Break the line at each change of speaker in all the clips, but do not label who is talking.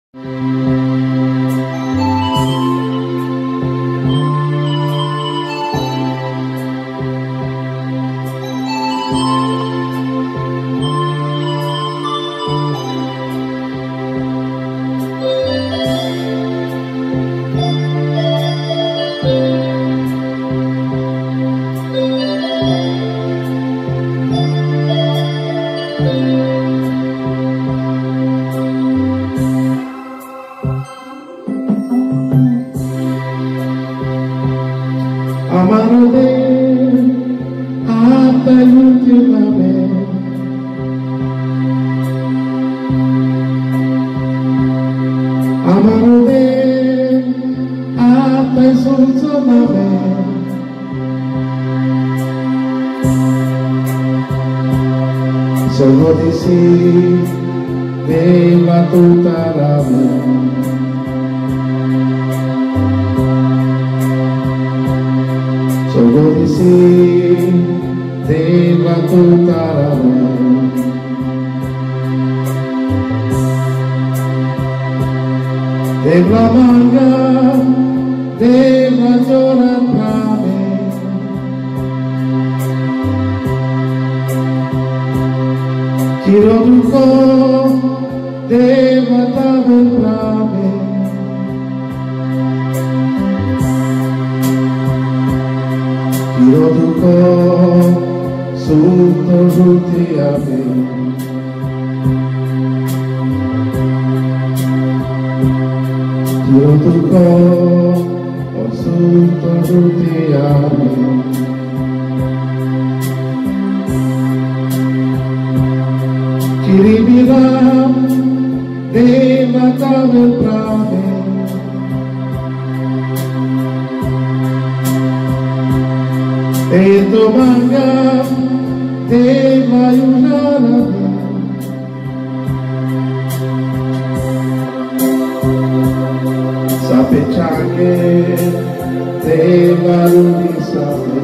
Amarode hata l'ultima vez. Amarode hata l'ultima vez. Solo di sì deva tutta la vita. Solo di sì deva tutta la vita. Deva manga, deva giornare tra me. Tiro duco, deva tave tra me. Tiro duco, sotto tutti a me. Tiro duco, sotto tutti a me. Kiribiram, deva tave tra me. E domanga deva aiutarmi. Sappiamo che deva l'unisame.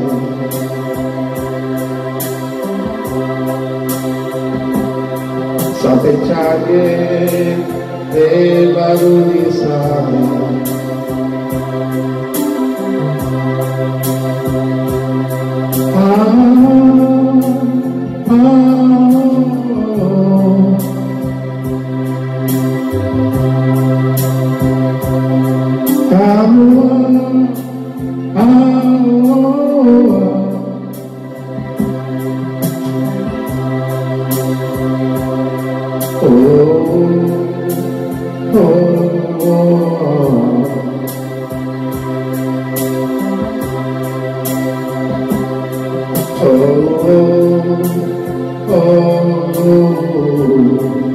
Sappiamo che deva l'unisame. Oh